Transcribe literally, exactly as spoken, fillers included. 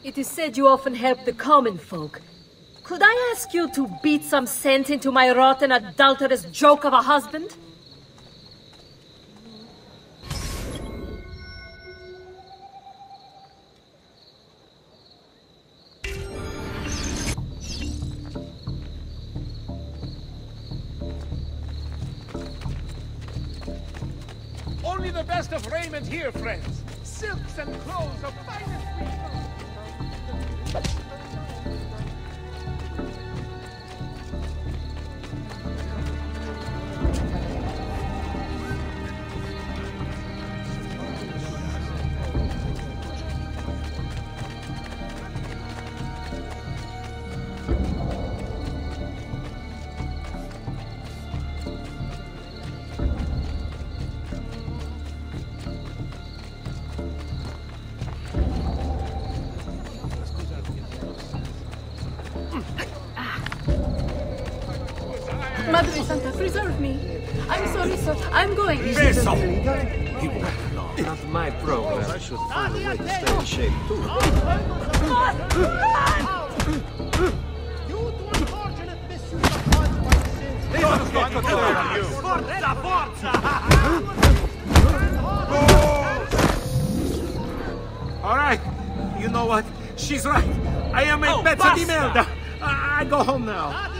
It is said you often help the common folk. Could I ask you to beat some sense into my rotten, adulterous joke of a husband? Only the best of raiment here, friends. Silks and clothes of finest weave. Madre Santa, preserve me. I'm sorry, sir. I'm going. Beso! He won't long. Not my problem. I should find a way to stay in shape, too. You two unfortunate misuse of funds by sins. They don't get together on you. Forza, forza! All right. You know what? She's right. I am a Oh, pezzo di basta! merda. I I go home now.